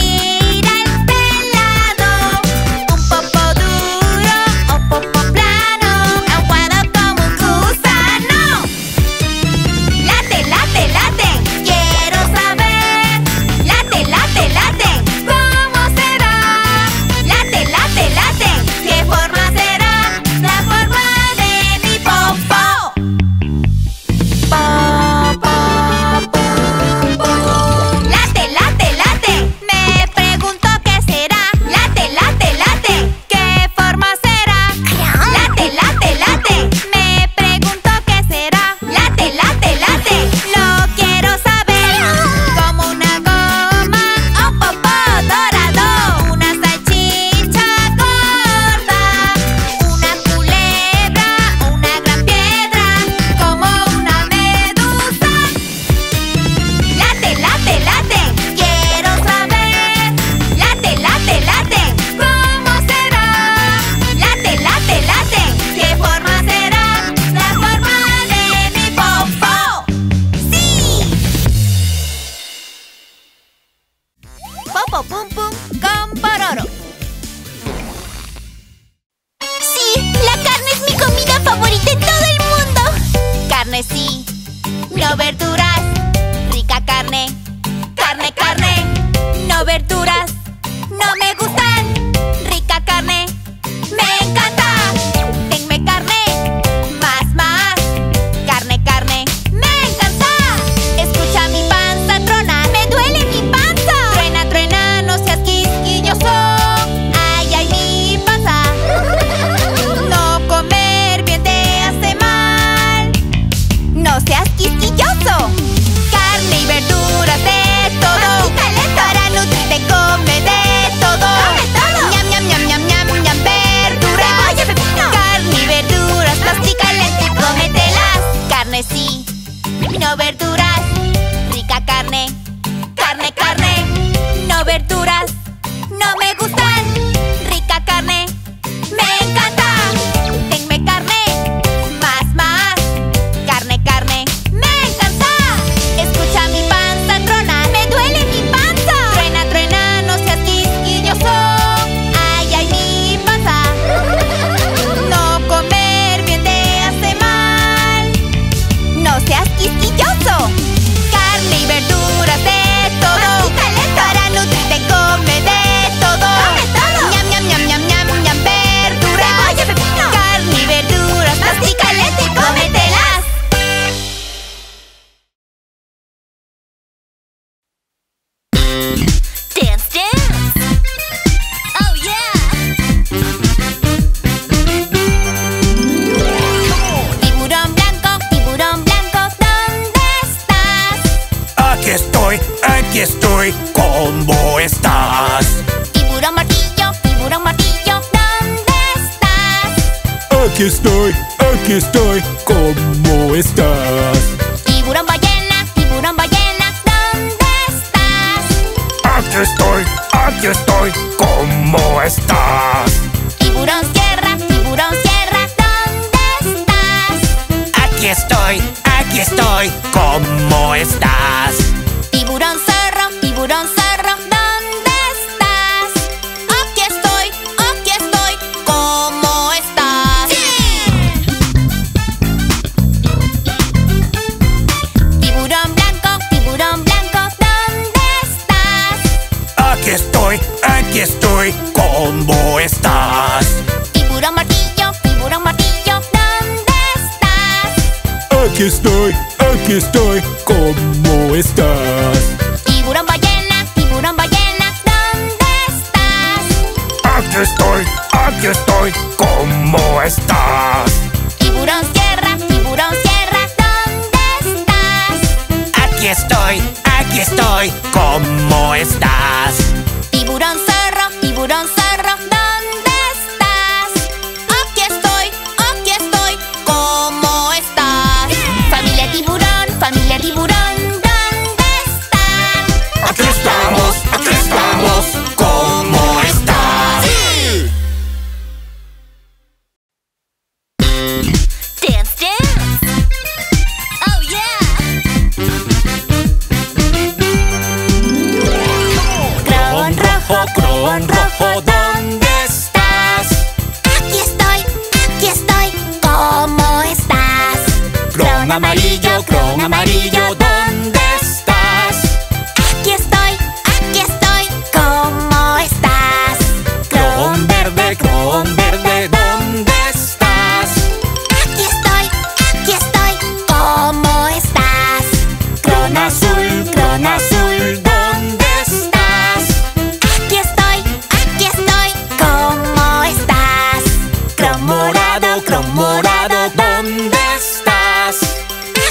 Speaker 2: Topo Pum Pum con Pororo.
Speaker 1: Sí, la carne es mi comida favorita en todo el mundo.
Speaker 2: Carne sí, no verduras. Rica carne, carne, carne. No verduras, no me gustan. Rica carne, me encanta. Denme carne, más, más. Carne, carne, me encanta. Escucha mi panza tronar, me duele mi panza. Truena, truena, no seas quisquilloso. Ay, ay, mi panza. No comer bien te hace mal. No seas quisquilloso. Carne y verduras de todo. Para nutrirte come de todo. Ñam, ñam, ñam, ñam, ñam, ñam, verduras. Carne y verduras, mastica lento y cómetelas. Carne sí, no verduras. Rica carne, carne, carne. No verduras, no me gustan. Rica carne, me encanta. Denme carne, más, más. Carne, carne, me encanta. Escucha mi panza tronar, me duele mi panza. Truena, truena, no seas quisquilloso. Ay, ay, mi panza. No comer bien te hace mal. No seas quisquilloso. Carne y verduras de todo. Para nutrirte come de todo. Ñam, ñam, ñam, ñam, ñam, ñam, verduras. Carne y verduras, mastica lento y cómetelas.
Speaker 1: Dance, dance. Oh yeah.
Speaker 2: Tiburón blanco, ¿dónde estás?
Speaker 3: Aquí estoy, ¿cómo estás?
Speaker 2: Tiburón martillo, ¿dónde estás?
Speaker 3: Aquí estoy, ¿cómo estás?
Speaker 2: Tiburón ballena, ¿dónde estás?
Speaker 3: Aquí estoy, ¿cómo estás?
Speaker 2: Tiburón sierra, ¿dónde estás?
Speaker 3: Aquí estoy, ¿cómo estás?
Speaker 2: Tiburón zorro, ¿dónde estás? Aquí estoy, ¿cómo estás? Tiburón blanco, ¿dónde estás?
Speaker 3: Aquí estoy, ¿cómo estás?
Speaker 2: Tiburón martillo, ¿dónde estás?
Speaker 3: Aquí estoy, ¿cómo estás?
Speaker 2: Tiburón ballena, ¿dónde estás?
Speaker 3: Aquí estoy, ¿cómo estás?
Speaker 2: Tiburón sierra, ¿dónde estás?
Speaker 3: Aquí estoy, ¿cómo estás?
Speaker 2: Tiburón zorro, ¿dónde estás? Aquí estoy, ¿cómo estás? Familia tiburón, ¿dónde están?
Speaker 3: Aquí estamos, ¿cómo estás?
Speaker 1: Dance, dance. Oh yeah.
Speaker 2: Crón rojo,
Speaker 3: ¿dónde estás?
Speaker 2: aquí estoy, ¿cómo estás?
Speaker 3: Crón amarillo, ¿dónde estás?
Speaker 2: Aquí estoy, ¿cómo estás?
Speaker 3: Crón verde, ¿dónde estás?
Speaker 2: Aquí estoy, ¿cómo estás?
Speaker 3: Crón azul, ¿dónde estás?
Speaker 2: Aquí estoy, ¿cómo estás?
Speaker 3: Crón morado, ¿dónde estás?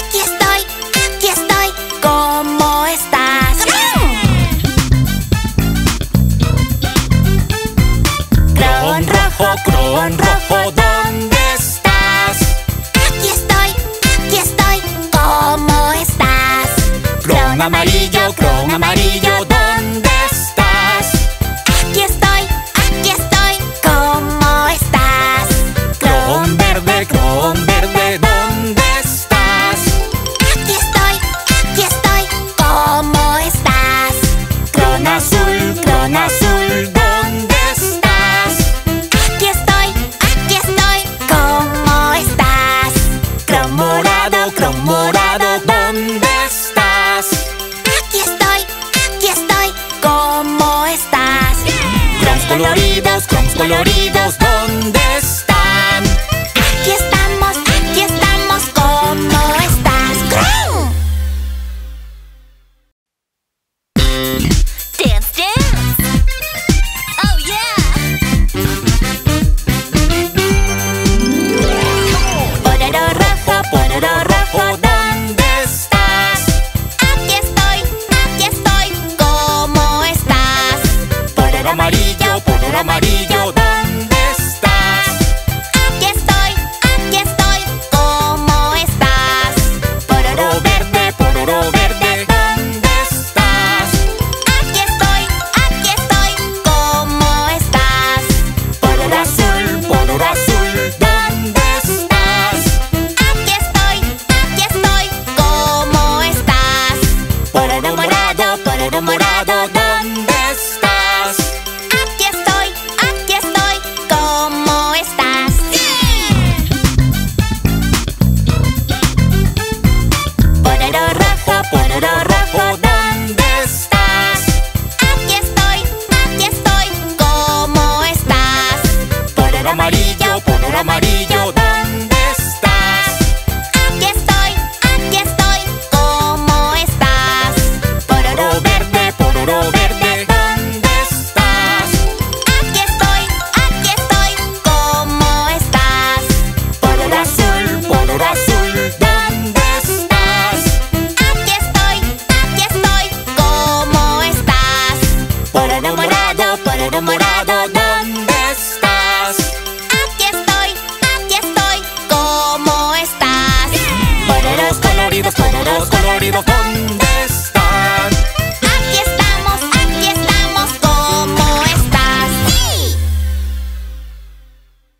Speaker 3: coloridos, ¿dónde están?
Speaker 2: Aquí estamos, ¿cómo estás? Dance, dance. Oh yeah. Pororo rojo, ¿dónde estás? Aquí estoy, ¿cómo estás? Pororo amarillo, ¿dónde estás? Aquí estoy, ¿cómo estás? Pororo verde, ¿dónde estás? Aquí estoy, ¿cómo estás? Pororo azul, ¿dónde estás? Aquí estoy, ¿cómo estás? Pororo morado, ¿dónde estás? Aquí estoy, ¿cómo estás? Pororo rojo, ¿dónde estás? Aquí estoy, ¿cómo estás? Pororo amarillo, ¿dónde estás? Aquí estoy, ¿cómo estás? Pororo verde, ¿dónde estás? Aquí estoy, ¿cómo estás? Pororo azul, ¿dónde estás? Aquí estoy, ¿cómo estás? Pororo morado, ¿dónde estás? Aquí estoy, ¿cómo estás? Pororos coloridos, ¿dónde